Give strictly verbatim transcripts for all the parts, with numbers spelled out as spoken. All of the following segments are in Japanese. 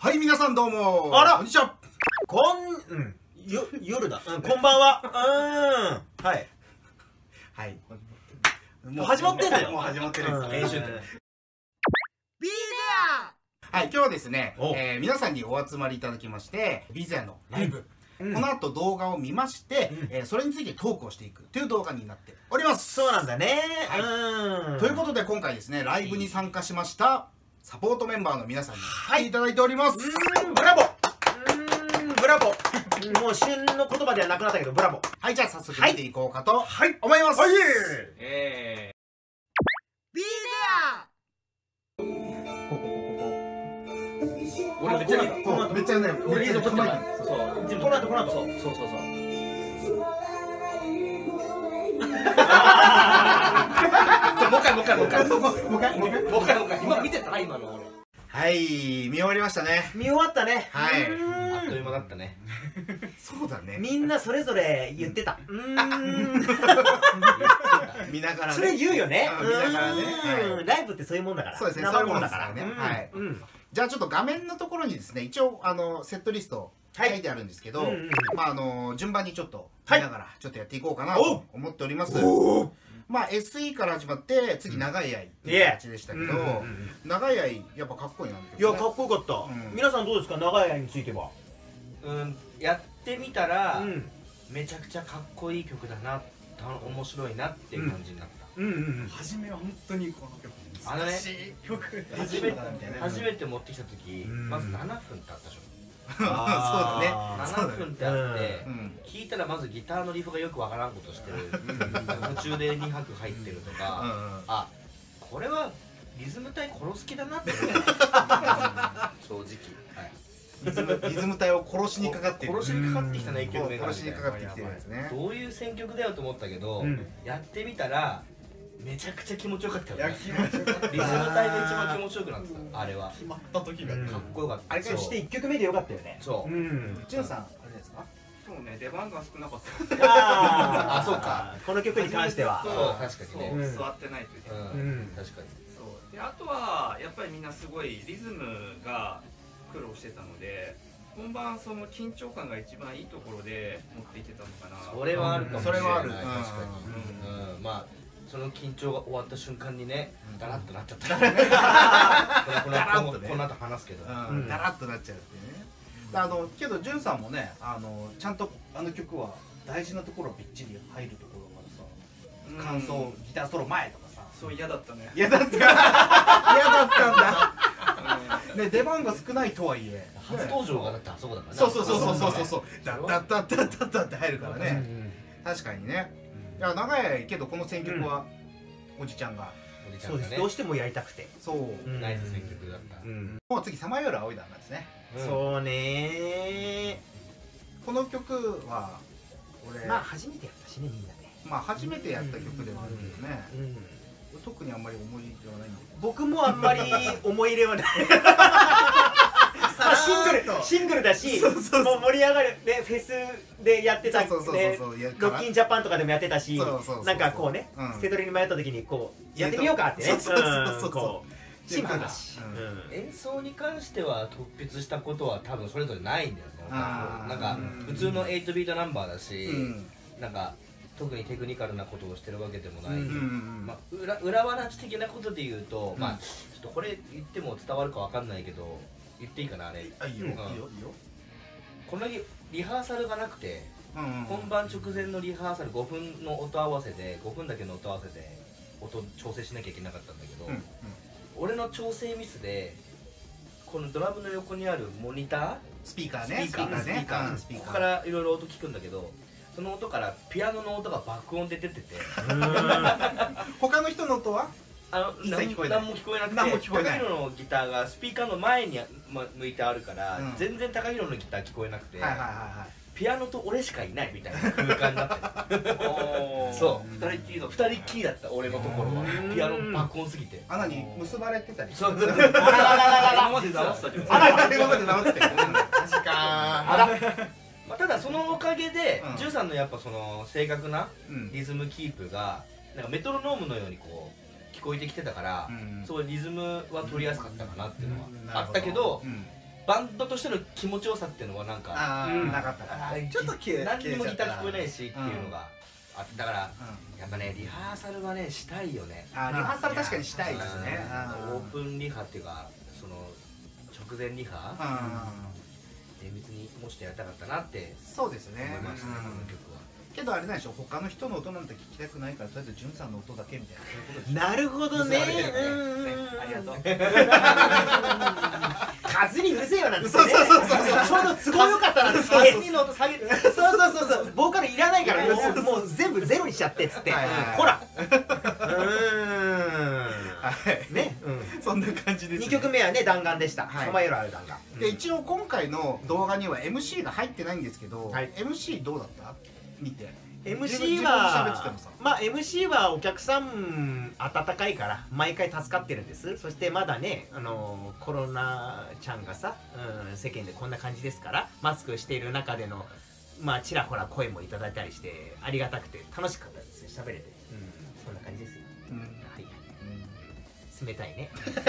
はい、皆さんどうも。 あら、 こんにちは。 こん、うん、よ、夜だ。うん、こんばんは。うん。はい。 はい。 もう始まってんだよ。 もう始まってるんです。 練習。ビーデア。はい、今日はですね、 おえー皆さんにお集まりいただきまして、ビーデアのライブ。 うんこの後動画を見まして、 うんえーそれについてトークをしていくという動画になっております。 そうなんだね。 はいうん。 ということで今回ですね、ライブに参加しましたサポートメンバーの皆さんに来ていただいております。 うん、ブラボー。うん、ブラボー。もう旬の言葉ではなくなったけど、ブラボー。 はい、じゃあ早速見ていこうかと思います。 はい。 えービーデア俺めっちゃなんかこのめっちゃね、 俺リズム取ってない。 そうそう。この後この後そうそうそうそう。もう一回もう一回もう一回もう一回もう一回もう一回もう一回今見てた今の俺。 はい、見終わりましたね。 見終わったね。 はいあっという間だったね。 そうだね。 みんなそれぞれ言ってた。うーん。 見ながらね。 それ言うよね。 見ながらね。 うん。ライブってそういうもんだから。 そうですね。 生もんだからね。はい。 うん。 じゃあちょっと画面のところにですね、一応あのセットリスト書いてあるんですけど、まああの順番にちょっと見ながらちょっとやっていこうかなと思っております。まあ エスイー から始まって次長い愛っていう形でしたけど、長い愛やっぱかっこいいな。 いやかっこよかった。皆さんどうですか、長い愛については。 うん、やってみたら、うん、めちゃくちゃかっこいい曲だな、面白いなっていう感じになった。 うんうんうん。初めは本当にこの曲あのね、 曲初めて初めて持ってきた時、まずななふんってあったでしょ。 そうだね。 ななふんってあって聞いたらまずギターのリフがよくわからんことしてる、途中でにはく入ってるとか、あ、これはリズム隊殺す気だなって思った正直。 リズムリズム隊を殺しにかかって殺しにかかってきたね、いっきょくめが殺しにかかってきてるやつね。 どういう選曲だよと思ったけど、やってみたらめちゃくちゃ気持ちよかったよね。リズム隊で一番気持ちよくなってた、あれは。決まった時がかっこよかった。 あれからしていっきょくめでよかったよね。 そう。 ジュンさん、あれですか？ そうね、出番が少なかった。 ああ、そうか。 この曲に関しては。 そう、確かにね。 座ってないといけない。 確かに。 そう。で、あとはやっぱりみんなすごいリズムが苦労してたので、本番その緊張感が一番いいところで持っていってたのかな。 それはあるかもしれない。 それはある。 確かに。うん、まあその緊張が終わった瞬間にね、ダラッとなっちゃった。この後話すけど、 ダラッとなっちゃうってね。あのけどジュンさんもね、あのちゃんとあの曲は大事なところびっちり入るところからさ、感想ギターソロ前とかさ、 そう嫌だったね。 嫌だった。嫌だったんだ。ね、出番が少ないとはいえ初登場がだってあそこだからね。 そうそうそうそうそうそう、ダッダッダッダッダッダッって入るからね。確かにね。いや、長いけどこの選曲はおじちゃんが、 そうです、どうしてもやりたくて。 そうナイス選曲だった。 もう次さまよう青い団なんですね。 そうね。 この曲は俺まあ初めてやったしね、みんなで。 まあ初めてやった曲ではあるけどね、特にあんまり思い入れはないんだけど。 僕もあんまり思い入れはない。シングルシングルだし、もう盛り上がるね、フェスでやってたね、ロッキンジャパンとかでもやってたし、なんかこうね、ステトリに迷った時にこうやってみようかってね、シンプルだし。 演奏に関しては突筆したことは多分それぞれないんだよね。なんか普通のエイトビートナンバーだし、なんか特にテクニカルなことをしてるわけでもない。まあ裏裏話的なことで言うと、まあちょっとこれ言っても伝わるかわかんないけど言っていいかな、あれ。いいよいいよいいよ。この日リハーサルがなくて、本番直前のリハーサルごふんの音合わせでごふんだけの音合わせで音調整しなきゃいけなかったんだけど、俺の調整ミスでこのドラムの横にあるモニター、 スピーカーね、 スピーカースピーカー、ここからいろいろ音聞くんだけど、その音からピアノの音が爆音で出てて、 他の人の音はあの何も聞こえなくて、高弘のギターがスピーカーの前に向いてあるから全然高弘のギター聞こえなくて、ピアノと俺しかいないみたいな空間だった。そう、二人っきりの二人っきりだった俺のところは。ピアノ爆音すぎて。 あ、なに結ばれてたり。 そう。 今まで直したけど。 あら、今まで直ってた。確か。 ただそのおかげでジュンさんのやっぱその正確なリズムキープがなんかメトロノームのようにこう聞こえてきてたから、そうリズムは取りやすかったかなっていうのはあったけど、 バンドとしての気持ちよさっていうのはなんかなかったからちょっと何にもギター聞こえないしっていうのがあだからやっぱねリハーサルはねしたいよね。 リハーサル確かにしたいですね。 オープンリハっていうかその直前リハ厳密にもうちょっとやりたかったなってそうですね思いましたねこの曲は。 けどあれなんでしょう、他の人の音なんて聞きたくないからとりあえずジュンさんの音だけみたいなそういうことです。 なるほどね。 ありがとう。 数にうるせえよなんてね。 そうそうそうそう。 ちょうど都合よかったなんて。 数の音下げる。 そうそうそうそう。ボーカルいらないからもうもう全部ゼロにしちゃってっつって。ほら。うーん。ね。 そんな感じです。 にきょくめはね弾丸でした。さまよるある弾丸。 で一応今回の動画には エムシー が入ってないんですけど、エムシー どうだった？見て。 エムシー はまあ エムシー はお客さん温かいから毎回助かってるんです。そしてまだねあのコロナちゃんがさ、うん、世間でこんな感じですからマスクしている中でのまあちらほら声もいただいたりしてありがたくて楽しかったですよ喋れて、うん、そんな感じですよ、うん、はい、うん、冷たいね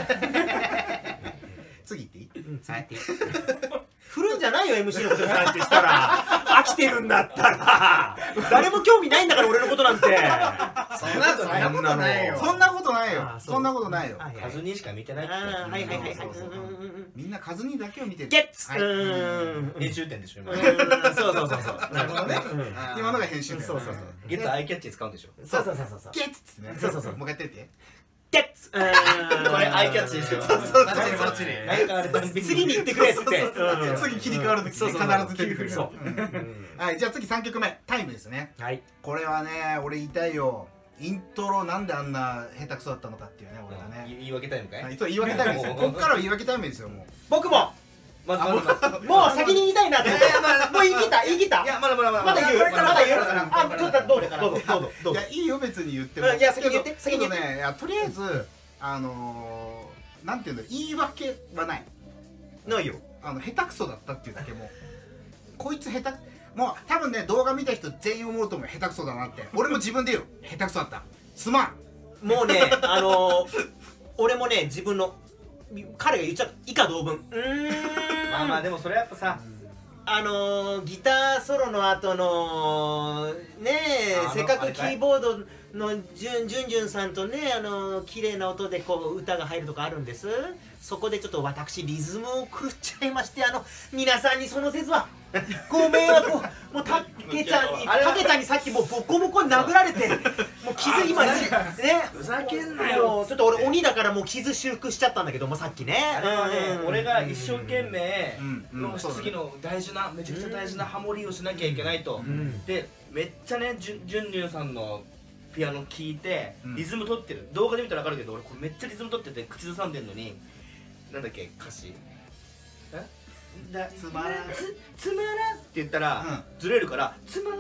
次行っていい？ うん、次行っていい？振るんじゃないよ エムシー のことに関してしたら飽きてるんだったら誰も興味ないんだから俺のことなんてそんなことないよそんなことないよそんなことないよカズニーしか見てないってはいはいはいはいみんなカズニーだけを見てるゲッツ編集点でしょ今そうそうそうそうなるほどね今のが編集点そうそうそうゲッツアイキャッチ使うんでしょそうそうそうそうゲッツってねそうそうそうもう一回やってみてゲッツこれアイキャッチでしょ。そうそうそう次に行ってくれっつって次切り替わるとき必ず出てくる。はいじゃあ次さんきょくめタイムですね。 はいこれはね俺言いたいよ。イントロなんであんな下手くそだったのかっていうね俺はね。 言い訳タイムかい？ そう言い訳タイムですよ。こっからは言い訳タイムですよもう。 僕もまずまずもう先に言いたいなってもう言い切った言い切ったいやまだまだまだまだ言うまだ言うあちょっとどうぞどうぞどうぞどうぞいやいいよ別に言ってもいや先に言って先に言ってねとりあえずあのなんていうの言い訳はないないよあの下手くそだったっていうだけもこいつ下手もう多分ね動画見た人全員思うと思う下手くそだなって俺も自分で言う下手くそだったすまんもうねあの俺もね自分の彼が言っちゃった以下同文うーんまあまあでもそれやっぱさあのギターソロの後のねえせっかくキーボードのじゅんじゅんじゅんさんとねあの綺麗な音でこう歌が入るとかあるんです。そこでちょっと私リズムを狂っちゃいましてあの皆さんにその説はご迷惑をもうたけちゃんにたけちゃんにさっきもうボコボコに殴られてもう傷今ねふざけんなよちょっと俺鬼だからもう傷修復しちゃったんだけどもさっきねあれはね俺が一生懸命の次の大事なめちゃくちゃ大事なハモリをしなきゃいけないとでめっちゃねじゅんじゅんじゅんさんのピアノ聴いてリズム取ってる動画で見たら分かるけど俺これめっちゃリズム取ってて口ずさんでんのになんだっけ歌詞えだつまらんつつまらんって言ったら、うん、ずれるからつまらん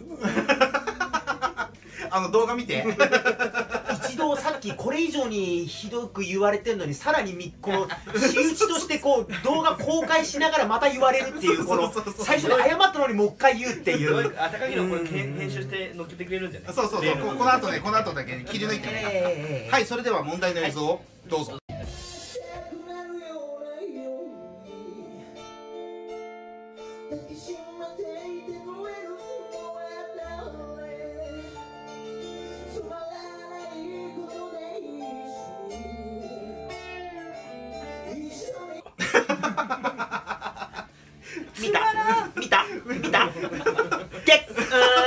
あの動画見て一度さっきこれ以上にひどく言われてんのにさらにみこの仕打ちとしてこう動画公開しながらまた言われるっていうこの最初に謝ったのにもう一回言うっていうあ高木のこれ編集して載っけてくれるんじゃないそうそうそうこの後ねこの後だけ切り抜いてねはいそれでは問題の映像をどうぞ見た見た見たゲッツ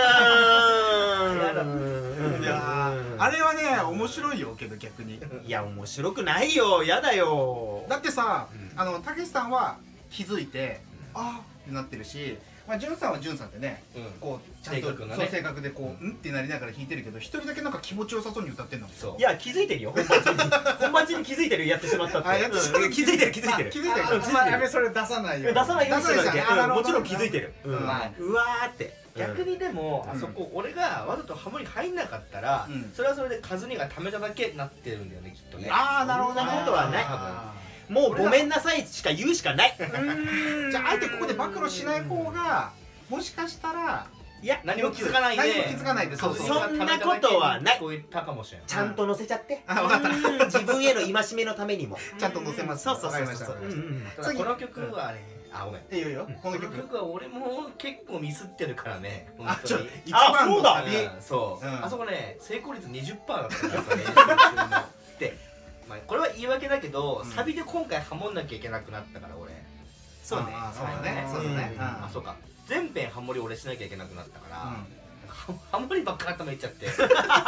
いやあれはね面白いよけど逆にいや面白くないよやだよだってさあのたけしさんは気づいてああってなってるしまあ、じゅんさんはじゅんさんってね、うん、こうちゃんとそう性格でこう、うんってなりながら弾いてるけど一人だけなんか気持ちよさそうに歌ってんの。 いや気づいてるよ本番中に本番中に気づいてるやってしまったって。あやってしまった、うん、気づいてる気づいてる気づいてる。お前やめそれ出さないよ。 出さないようにしてるだけ。 うん、 もちろん気づいてる。うわーって。 逆にでも、うん、あそこ俺がわざとハモリ入んなかったら、うん、それはそれでカズニがためただけになってるんだよねきっとね。 ああなるほどね。そんなことはない。もうごめんなさいしか言うしかない。 じゃああえてここで暴露しない方がもしかしたらいや何も気づかないで、 何も気づかないで、そうそう、 そんなことはない。 聞こえたかもしれない。 ちゃんと載せちゃって。 あ、分かった。 自分への戒めのためにもちゃんと載せます。 そうそうそうそう。 この曲はね、あ、ごめん。 いいよいいよ。この曲は俺も結構ミスってるからね。 あ、ちょ、一番のサビ。 そう。あそこね、成功率 にじゅっパーセント だったからね。で、まあこれは言い訳だけど、サビで今回ハモんなきゃいけなくなったから俺。 そうね。 そうだね。そうだね。 あ、そうか。全編ハモリ俺しなきゃいけなくなったから。ハモリばっか頭いっちゃって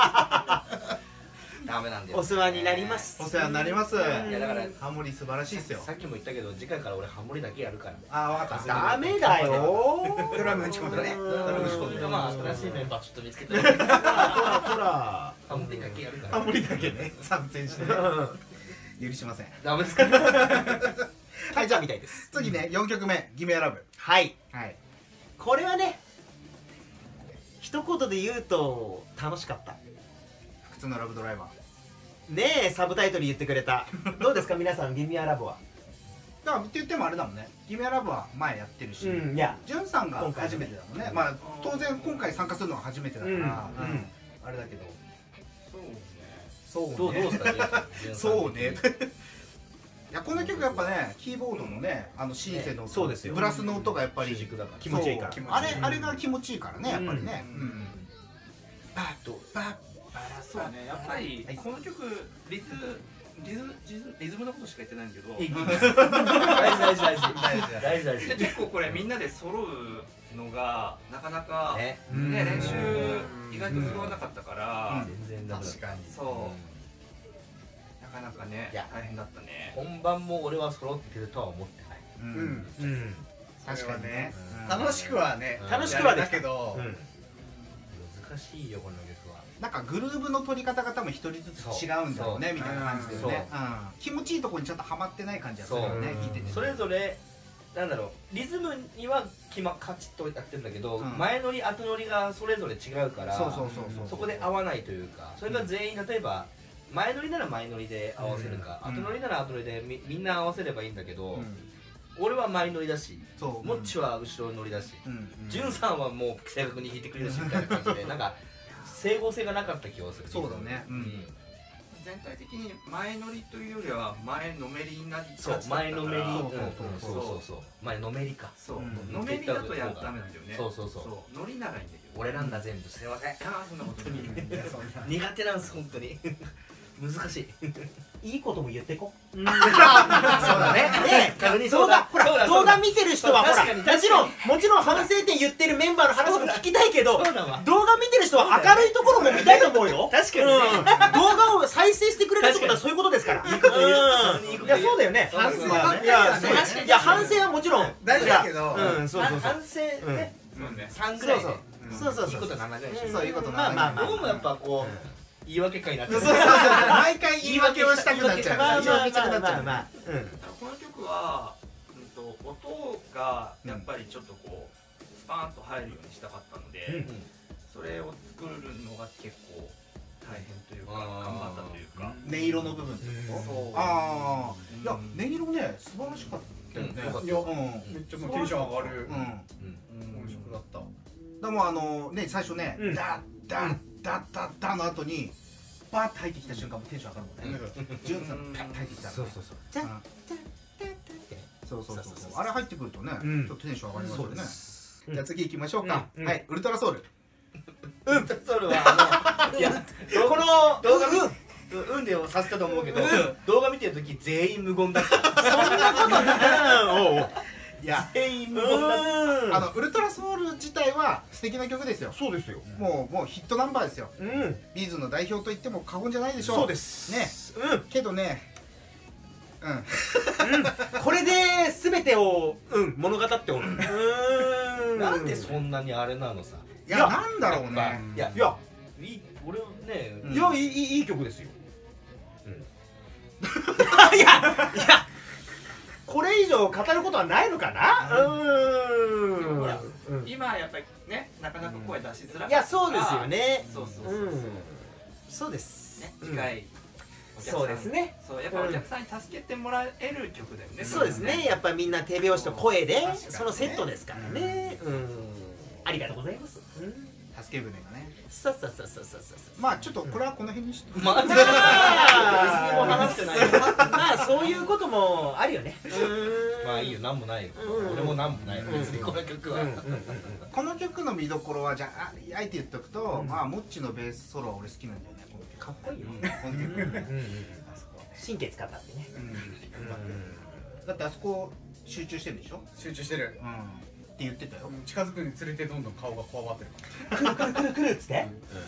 ダメなんだよ。 お世話になります。 お世話になります。いやだからハモリ素晴らしいですよ。 さっきも言ったけど次回から俺ハモリだけやるから。 あ、分かった。 ダメだよ。 ドラム打ち込んでね。 ドラム打ち込んで。まあ新しいメンバーちょっと見つけて。ほらほら。 ハモリだけやるから。 ハモリだけね参戦してね。許しません。 ダメですか。 はい、じゃあみたいです。 次ね、よんきょくめ、ギメアラブ。 はいはい。 これはね、一言で言うと楽しかった。 普通のラブドライバーねえ、サブタイトル言ってくれた。どうですか皆さん、ギミアラブは。 だからって言ってもあれだもんね、ギミアラブは前やってるし、 うん、いやジュンさんが初めてだもんね。まあ当然今回参加するのは初めてだから、うん、あれだけど、 そうね、そうね、どうですかそうね。いや、この曲やっぱね、キーボードのね、あのシンセのブラスの音がやっぱり気持ちいいから、 あれあれが気持ちいいからね、やっぱりね。 バッとバッバラ、そうね、やっぱりこの曲リズリズリズムのことしか言ってないんだけど、 大事大事大事大事大事。 結構これみんなで揃うのがなかなかね、練習意外と揃わなかったから、 全然確かにそう。なかなかね、大変だったね。 本番も俺は揃ってるとは思ってない。 うんうん、確かにね。 楽しくはね、楽しくはだけど難しいよこの曲は。 なんかグルーブの取り方が多分一人ずつ違うんだろうねみたいな感じでね。気持ちいいところにちゃんとハマってない感じがするよね、聞いてて。 それぞれなんだろう、リズムには決まカチッとやってるんだけど、前乗り後乗りがそれぞれ違うから、そこで合わないというか、それが全員例えば前乗りなら前乗りで合わせるか、後乗りなら後乗りで み, みんな合わせればいいんだけど、うん、俺は前乗りだし、もっちは後ろ乗りだし、じゅんさんはもう正確に弾いてくれるしみたいな感じで、なんか整合性がなかった気がする。 そうだね。うん、 全体的に前乗りというよりは前のめりになりがちだったから。そう、前のめり、 そうそうそうそう、前のめりか。 そう、のめりだとやダメなんだよね。 そうそうそう。 乗りならいいんだけど。 俺なんだ全部、すいません。 ああ、そんなことに苦手なんです本当に。難しい。 いいことも言ってこ。 そうだね。 ね、動画、ほら、動画見てる人はほら、もちろん、もちろん反省点言ってるメンバーの話も聞きたいけど、動画見てる人は明るいところも見たいと思うよ。 確かに。 動画を再生してくれるってことはそういうことですから。いいこと言う。いや、そうだよね。反省は、いや、反省はもちろん大事だけど、 反省ね。さんぐらい。 そうそうそう。いいことななぐらい。そういうことなな。まあまあ、 僕もやっぱこう。言い訳会になってる。 そうそうそう、毎回言い訳をしたくなっちゃう。 言い訳したくなっちゃう。まあ、 この曲は、うんと音がやっぱりちょっとこうスパーンと入るようにしたかったので、それを作るのが結構大変というか頑張ったというか。 音色の部分ってこと？ああ、いや音色ね素晴らしかったよね。いや、うん、めっちゃテンション上がる。うん、面白かった。でもあのね、最初ね、ダッダッダッダッダの後にバーッと入ってきた瞬間もテンション上がるもんね。ジュンさんパッと入ってきた。そうそうそう。じゃんじゃんじゃんってそうそうそうそう。あれ入ってくるとね、ちょっとテンション上がりますよね。じゃあ次行きましょうか。はい、ウルトラソウル。 ウルトラソウルはあのいやこの動画うんでさせたと思うけど、動画見てる時全員無言だった。 そんなことない。 いや、 全員無言だった。 あのウルトラソウル自体は素敵な曲ですよ。 そうですよ。 もうもうヒットナンバーですよ。ビーズの代表と言っても過言じゃないでしょう。 そうですね。うん。けどね、うん。 これで全てをうん物語っておる。 なんでそんなにあれなのさ。 いや、なんだろうね。 いやいや、 俺ね、 いやいいいい曲ですよ。いやいや。これ以上語ることはないのかな。 今やっぱりね、なかなか声出しづらい。 いや、そうですよね。 そうそうそう。 そうです。 ね、機会。 そうですね。 そう、やっぱお客さんに助けてもらえる曲だよね。 そうですね。やっぱみんな手拍子と声でそのセットですからね。 ありがとうございます。 助け舟がね。 そうそうそうそうそうそう。 まあちょっとこれはこの辺にして。 まあ、別にも話してない。 まあそういうこともあるよね。 まあいいよ、なんもないよ。俺もなんもないよ。別にこの曲は。 この曲の見どころはじゃああえて言っとくと、まあモッチのベースソロは俺好きなんだよね。 かっこいいよ。 この曲。 神経使ったってね。 だってあそこ集中してるでしょ。 集中してる。 って言ってたよ。 近づくにつれてどんどん顔がこわばってる。 くるくるくるくるっつって。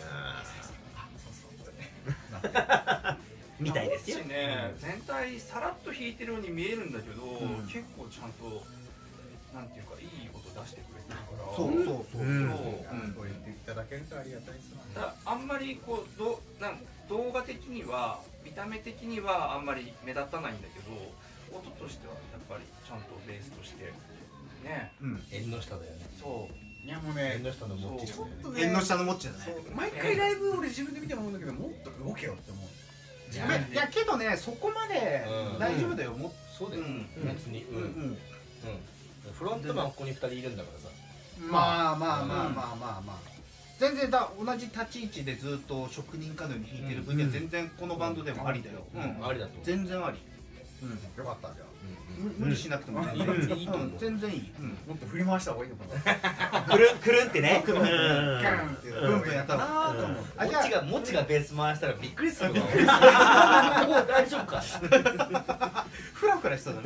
みたいですよね。全体さらっと弾いてるように見えるんだけど、結構ちゃんとなんていうかいい音出してくれてるから。 そうそうそうそう。 こう言っていただけるとありがたいです。 だあんまりこうどなん動画的には見た目的にはあんまり目立たないんだけど、音としてはやっぱりちゃんとベースとしてね。 縁の下だよね。 そう。 いやもうね、 縁の下のモッチちょっとね、 縁の下のモッチだね。 毎回ライブ俺自分で見ても思うんだけど、もっと動けよって思う。 いやけどね、そこまで大丈夫だよ。もそうだよ。別に。うん。フロントマンここにふたりいるんだからさ。 まあまあまあまあまあまあ。 全然だ同じ立ち位置でずっと職人かのように弾いてる分には全然このバンドでもありだよ。 ありだと。 全然あり。 よかったじゃあ。 無理しなくてもいい。いいと思う。全然いい。 もっと振り回した方がいいのかな。 くるんくるんってね。 ブンブンやったら。 あじゃあもちがベース回したらびっくりするわ。もう大丈夫か。 フラフラしそうだね。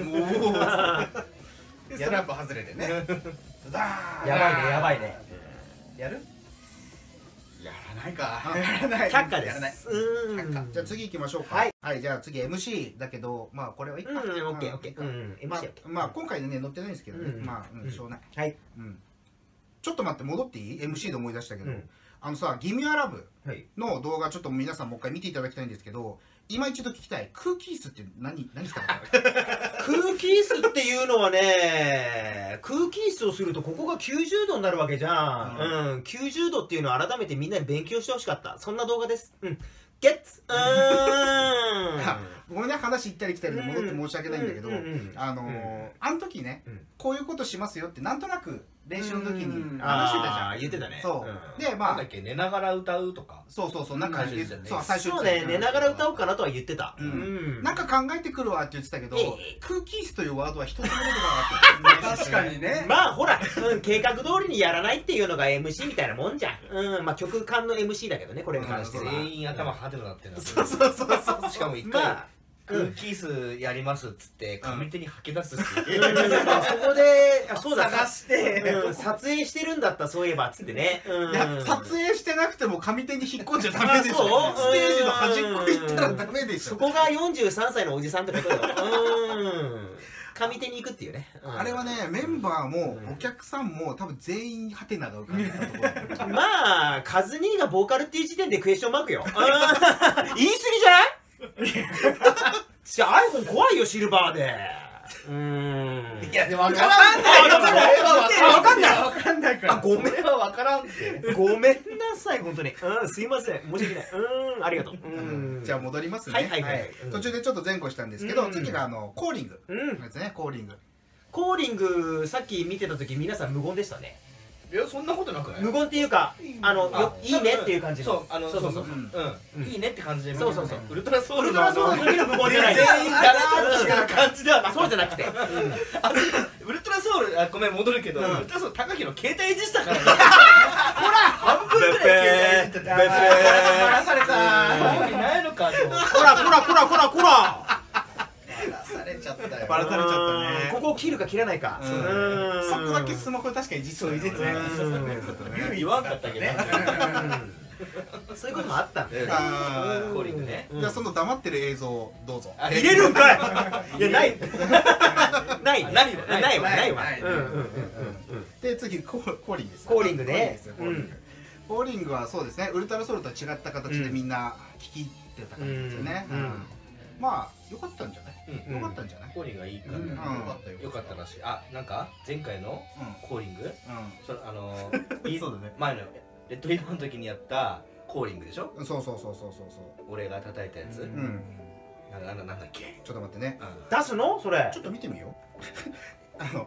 ストラップ外れてね。 やばいねやばいね。やる？ やらないか。やらない。 却下です。 じゃあ次行きましょうか。はい、じゃあ次 エムシー だけど、まあこれはいいか。 オッケーオッケー。 まあ今回ね載ってないんですけどね。まあしょうがない。はい。ちょっと待って戻っていい？ エムシー で思い出したけど、あのさ、ギミアラブの動画ちょっと皆さんもう一回見ていただきたいんですけど、今一度聞きたい。空気椅子って何何したの？ 空気椅子っていうのはね、空気椅子をするとここがきゅうじゅうどになるわけじゃん。うん、きゅうじゅうどっていうのを改めてみんなに勉強してほしかった。そんな動画です。うん。ゲッツ。うーん。 ごめんね、話行ったり来たりで戻って申し訳ないんだけど、あのー、あの時ね、こういうことしますよってなんとなく練習の時に話してたじゃん。 言ってたね。 そう。で、まあ。 なんだっけ、寝ながら歌うとか。 そうそうそう、なんか言ってたね。そう、 最初そうね、寝ながら歌おうかなとは言ってた。 なんか考えてくるわって言ってたけど、空気椅子というワードは一つも出てこなかった。 確かにね。 まあ、ほら、計画通りにやらないっていうのが エムシー みたいなもんじゃん。うん、まあ曲間の エムシー だけどね、これに関しては。 全員頭派手になってる。 そうそうそうそう。 しかも一回。空気椅子やりますっつって上手に吐き出すし、そこでそうだ探して撮影してるんだったそういえばっつってね。 いや撮影してなくても上手に引っ込んじゃダメでしょ。ステージの端っこ行ったらダメでしょ。 そこがよんじゅうさんさいのおじさんってことよ。上手に行くっていうね。 あれはね、メンバーもお客さんも多分全員ハテナが浮かんでたところ。 まあカズ兄がボーカルっていう時点でクエスチョンマークよ。言い過ぎじゃない？じゃあ iPhone 怖いよシルバーで。うーん。 いやでも分からんない。 分かんない。 分かんないから。 あごめんは分からんって。 ごめんなさい本当に。うんすいません申し訳ない。うんありがとう。 じゃあ戻りますね。 はいはいはい。 途中でちょっと前後したんですけど、次があのコーリングですね。コーリング。 コーリングさっき見てた時皆さん無言でしたね。 いやそんなことなくない？ 無言っていうかあのいいねっていう感じの。 そうあのそうそうそううんいいねって感じで。 そうそうそう。 ウルトラソウルの無言じゃない。 全員だらーっとしてる感じではなくて。 そうじゃなくて。 ウルトラソウルあごめん戻るけどウルトラソウル高木の携帯いじったからね。ほら半分ぐらい携帯いじってた。バラされた。興味ないのかと。 ほらほらほらほらほら。 バラされちゃったよ。 バラされちゃったね。 ここを切るか切らないか。 そこだけスマホ確かに実はいじってない。 言わんかったけど。 そういうこともあったんだよね。 コーリングね。 じゃあその黙ってる映像どうぞ。 入れるんかい。いやない。ないないないわないわ。 で次コーリングです。 コーリングね。 コーリングはそうですね。ウルトラソウルとは違った形でみんな聞きってた感じですよね。まあ良かったんじゃない？良かったんじゃない？ コーリングがいいかった。良かったよ。良かったらしい。あなんか前回のコーリング？そあの前のレッドリボンの時にやったコーリングでしょ？ そうそうそうそうそうそう。 俺が叩いたやつ。うん。なんだなんだっけ？ ちょっと待ってね。 出すの？それ。 ちょっと見てみよう。あの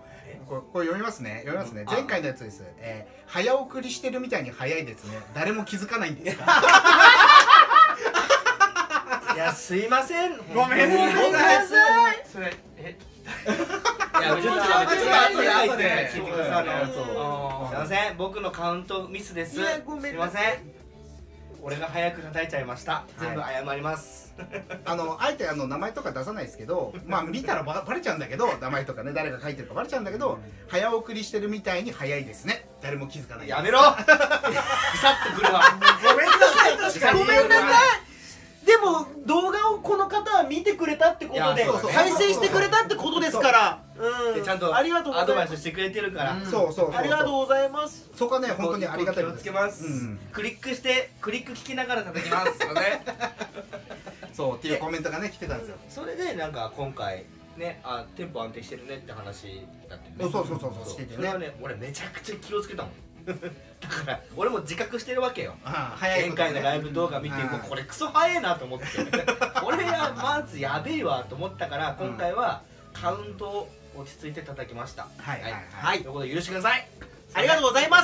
これ読みますね読みますね。前回のやつです。えー、早送りしてるみたいに早いですね。誰も気づかないんですか。 いやすいません、 ごめんなさい。 それえいや、うちのちょっと後で後で聞いてくださいね。すいません、僕のカウントミスです。すいません。俺が早く叩いちゃいました。全部謝ります。 あのあえてあの名前とか出さないですけど、まあ見たらバレちゃうんだけど、名前とかね誰が書いてるかバレちゃうんだけど、早送りしてるみたいに早いですね。誰も気づかない。 やめろ。ぐさっとくるわ。 ごめんなさい。 ごめんなさい。でも動画をこの方は見てくれたってことで再生してくれたってことですから、うん、 ちゃんとありがとうございます。 アドバイスしてくれてるから、 そうそう、 ありがとうございます。 そこはね本当にありがたい気をつけます。クリックしてクリック聞きながら叩きます。 そうっていうコメントがね来てたんですよ。 それでなんか今回ね、あテンポ安定してるねって話だってね。 そうそうそうそうしててね。 それはね俺めちゃくちゃ気をつけたもん。だから俺も自覚してるわけよ。前回のライブ動画見てもうこれクソ早いなと思ってこれはまずやべえわと思ったから今回はカウントを落ち着いて叩きました。 はいはいはい、 ということで許してください。 ありがとうございます。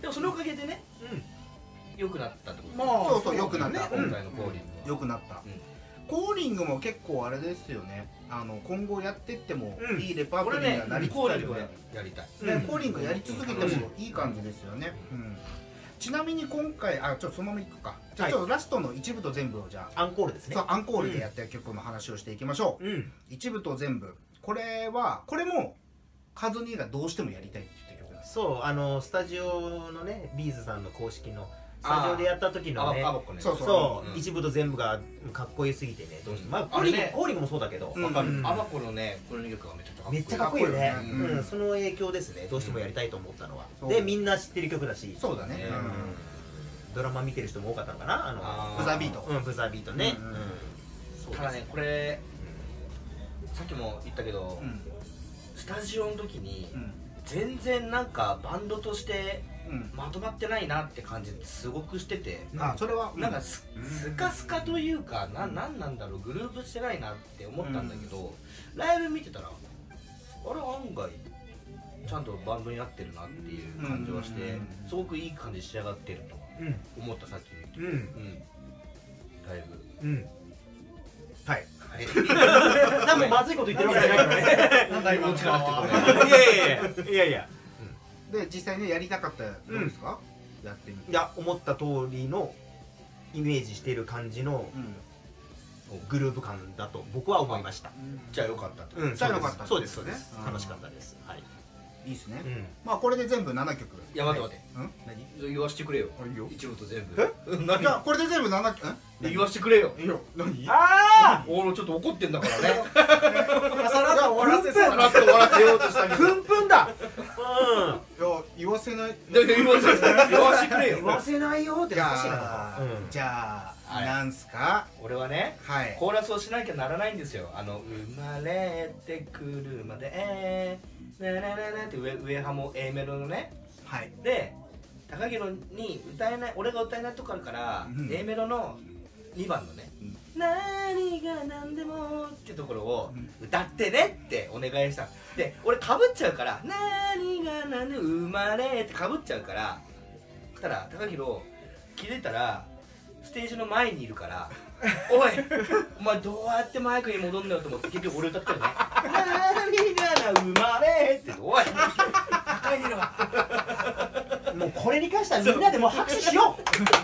でもそのおかげでね良くなったってこと。 まあそうそう良くなった。 今回のコーリングは良くなった。コーリングも結構あれですよね。あの今後やってってもいいレパートリーにはなりつつあるよね。 やりたい。 コーリングやり続けてもいい感じですよね。ちなみに今回あちょっとそのままいくか。じゃあちょっとラストの一部と全部をじゃあアンコールですね。 そうアンコールでやった曲の話をしていきましょう。一部と全部。これはこれもカズニーがどうしてもやりたいって言った曲なんです。 そうあのスタジオのねビーズさんの公式のスタジオでやった時のね、そうそう一部と全部がかっこよすぎてね、どうしてもまあコーリングコーリングもそうだけど、 わかる。アバコのねこの曲がめちゃくちゃかっこいい。 めっちゃかっこいいよね。うんその影響ですね。どうしてもやりたいと思ったのは。でみんな知ってる曲だし。 そうだね。 ドラマ見てる人も多かったのかな。あのブザービート。 うんブザービートね。 ただねこれさっきも言ったけどスタジオの時に全然なんかバンドとしてまとまってないなって感じすごくしてて、 あそれはなんかスカスカというかななんなんだろうグループしてないなって思ったんだけど、ライブ見てたらあれ案外ちゃんとバンドになってるなっていう感じはしてすごくいい感じ仕上がってると思ったさっき見て。うんライブうんはいなんかまずいこと言ってるわけじゃないからね。なんだ今の力っていやいやいやいやいや。 で実際ねやりたかったどうですか？やってみて。 いや思った通りのイメージしている感じのグルーヴ感だと僕は思いました。 じゃあよかったと。 じゃあよかった。 そうですそうです。楽しかったです。はい。 いいですね。まあこれで全部ななきょく。 いや待って待って。何？言わしてくれよ。一部と全部。 え？何？これで全部ななきょく。 言わしてくれよ。 いいよ。何？ ああ！ 俺ちょっと怒ってんだからね。 さらっと終わらせさらっと終わらせようとしたけど。 プンプンだ。 うん。いや言わせない。 言わせ言わせてくれよ。 言わせないよって難しいな。 じゃあなんすか？ 俺はね、コーラスをしなきゃならないんですよ。あの生まれてくるまでななななって上上ハモ A メロのね。 はい。 で高弘に歌えない俺が歌えないとこあるから A メロのにばんのね「何が何でも」ってところを歌ってねってお願いした。で俺かぶっちゃうから「何が何でも生まれ」ってかぶっちゃうからそしたら高弘気づいたらステージの前にいるから「おいお前どうやってマイクに戻んだよ」と思って結局俺歌ったよね「何がな生まれ」って「おい高いにろ」 もうこれに関してはみんなでもう拍手しよう。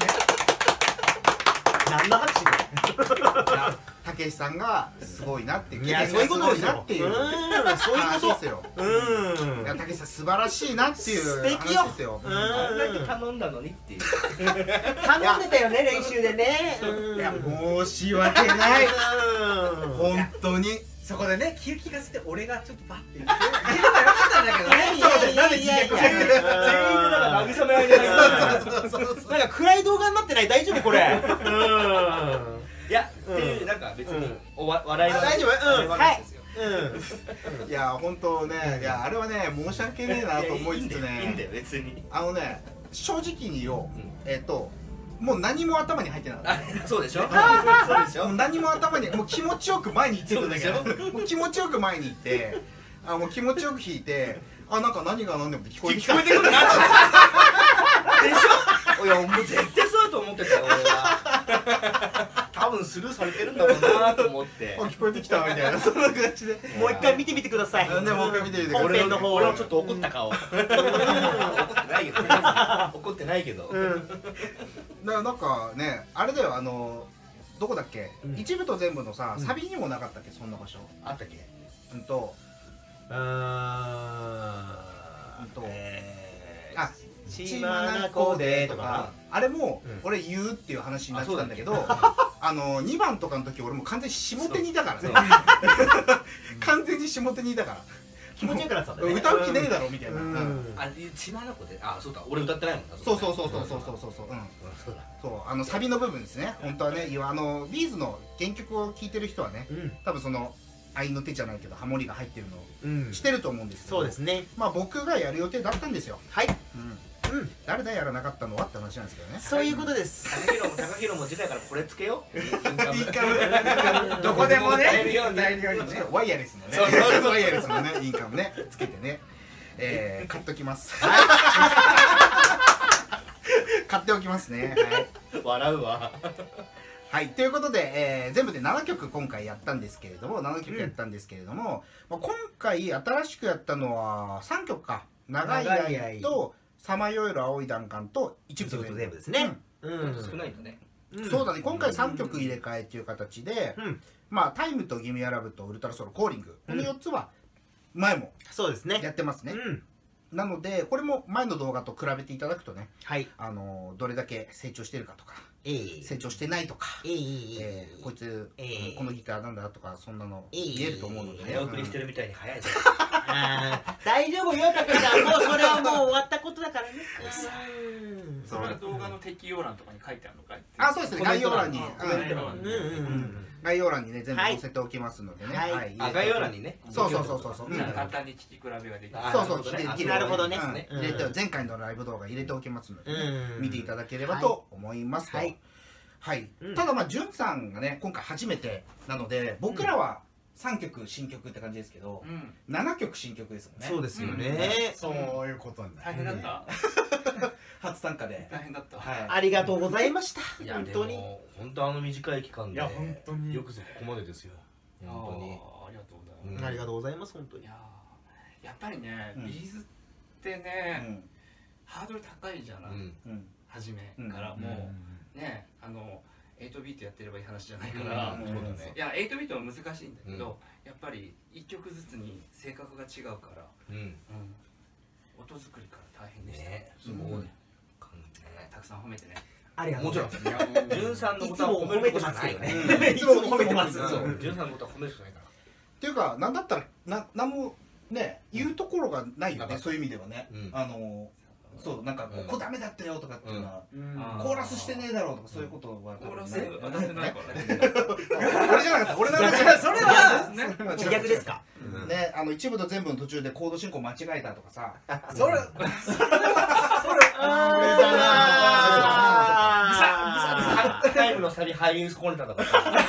何の拍手だよ。 たけしさんがすごいなっていやそういうことですよ。 っていうそういうことですよ。うん。いやたけしさん素晴らしいなっていう素敵よ。 ですよ。 あんだけ頼んだのにっていう。 頼んでたよね練習でね。 いや申し訳ない。本当に。 そこでね気を利かせて俺がちょっとバッて言って言えばよかったんだけどね。ちょっと待ってなんで自虐全員でなんか慰められてない。 なんか暗い動画になってない大丈夫これ。 いやっていうなんか別におわ笑いは大丈夫。うんはい。 いや本当ねいやあれはね申し訳ねえなと思いつつね。 いいんだよ別に。 あのね正直に言おう。えっと。もう何も頭に入ってなかった。 そうでしょ。そうでしょ。 何も頭にもう気持ちよく前に行ってるんだけど、もう気持ちよく前に行って、 あもう気持ちよく弾いて、あなんか何が何でも聞こえてきた。聞こえてくるな。でしょ。いやもう絶対そうだと思ってたよ俺は。多分スルーされてるんだろうなと思って。 あ聞こえてきたみたいなそんな感じで。 もう一回見てみてください。 でもう一回見てみてください。 本編の方俺もちょっと怒った顔。怒ってないけど。怒ってないけど。 ななんかねあれだよあのどこだっけ、 うん、 一部と全部のさ、うん、サビにもなかったっけそんな場所あったっけ。 うんとうーんと、 えー、あ血眼でとかあれも、うん、俺言うっていう話になってたんだけどあのにばんとかの時俺も完全に下手にいたからね完全に下手にいたから気持ちよくなってたんだね。 歌う気ねえだろみたいな。 あ、血眼で、あ、そうだ、俺歌ってないもんな。 そうそうそうそうそうそうそうそう。うん。そう、あのサビの部分ですね。本当はね、あのビーズの原曲を聴いてる人はね、多分その愛の手じゃないけどハモリが入ってるのをしてると思うんですけど。 そうですね。 まあ僕がやる予定だったんですよ。 はい。 うん、誰だやらなかったのはって話なんですけどね。 そういうことです。 高弘も高弘も次回からこれつけよう。 どこでもね。ワイヤレスのね。ワイヤレスのねインカムねつけてね。ええ買っておきます。買っておきますね。はい。 笑うわ。 はいということで、えー、全部でななきょく今回やったんですけれどもななきょくやったんですけれども、まあ今回新しくやったのはさんきょくか。長い愛とさまよえる青い弾丸と一部と全部ですね。 少ないんだね。 そうだね今回さんきょく入れ替えっていう形で、まあタイムとギミアラブとウルトラソウルコーリングこのよっつは前もそうですねやってますね。なのでこれも前の動画と比べていただくとね、あのどれだけ成長してるかとか成長してないとか、こいつこのギターなんだとかそんなの見えると思うのでね。 早送りしてるみたいに早いぞ。 大丈夫よたけさん、もうそれはもう終わったことだからね。 それは動画の適用欄とかに書いてあるのかい？ あ、そうですね。概要欄に概要欄にね全部載せておきますのでね。 あ、概要欄にね。 そうそうそうそうそう。 簡単に聞き比べができる。 そうそう。 なるほどね。 入れて前回のライブ動画入れておきますので見ていただければと思いますと。はい。ただまあじゅんさんがね今回初めてなので僕らはさんきょく新曲って感じですけどななきょく新曲ですもんね。 そうですよね。 そういうことになる。 大変だった。 初参加で大変だった。 ありがとうございました。本当に本当あの短い期間で本当によくぞここまでですよ。本当にありがとうございます。 ありがとうございます本当に。 やっぱりねビーズってねハードル高いじゃない。初めからもうねあのエイトビートやってればいい話じゃないから、いやエイトビートは難しいんだけど、やっぱりいっきょくずつに性格が違うから、音作りから大変でした。 すごい。 たくさん褒めてね。 ありがとう。 もちろん。じゅんさんのことは褒めてますけどね。 いつも褒めてます。 じゅんさんのことは褒めるしかないから。 っていうかなんだったらな何もね言うところがないよねそういう意味ではね。あの。そうなんかここダメだったよとかっていうのはコーラスしてねえだろうとかそういうことはコーラス当たってないからね。俺じゃなかった俺なんだそれは逆ですかね。あの一部と全部の途中でコード進行間違えたとかさそれそれタイムのサビ入り損ねたとか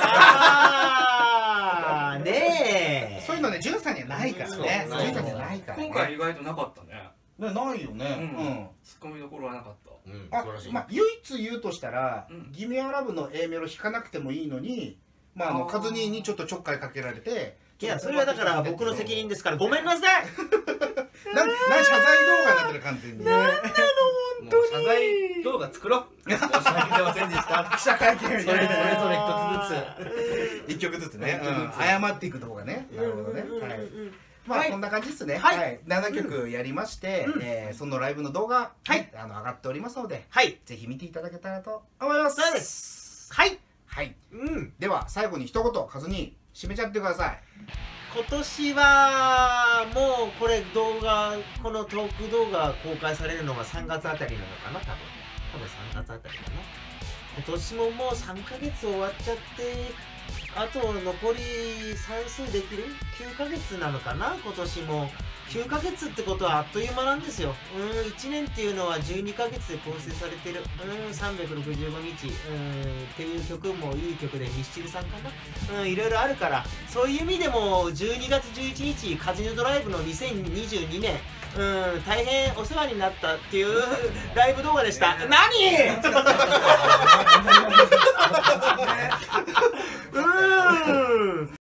ねえそういうのねじゅんさんにはないからね。じゅんさんにはないから今回意外となかったね。 ね、ないよね。 ツッコミどころはなかった。 あ、まあ唯一言うとしたら、ギミアラブの A メロ弾かなくてもいいのに、まああのカズニーにちょっとちょっかいかけられて、 いやそれはだから僕の責任ですからごめんなさい。 な、な謝罪動画になってる完全に。 なんなの本当に。 謝罪動画作ろう。申し訳ありませんでした。 記者会見それぞれ一つずつ、 一曲ずつね、謝っていく動画ね。なるほどね。はい。まあこんな感じですね。はい。ななきょくやりまして、えそのライブの動画あの上がっておりますので、ぜひ見ていただけたらと思います。 そうです。はい。 はい。では最後に一言カズに締めちゃってください。 今年はもうこれ動画このトーク動画公開されるのがさんがつあたりなのかな多分。多分さんがつあたりかな。今年ももうさんかげつ終わっちゃって。あと残り算数できるきゅうかげつなのかな今年もきゅうかげつってことはあっという間なんですよ。うんいちねんっていうのはじゅうにかげつで構成されてるうんさんびゃくろくじゅうごにちうんっていう曲もいい曲でミスチルさんかなうんいろいろあるから、そういう意味でもじゅうにがつじゅういちにちカジノドライブのにせんにじゅうにねんうん大変お世話になったっていうライブ動画でした。何うん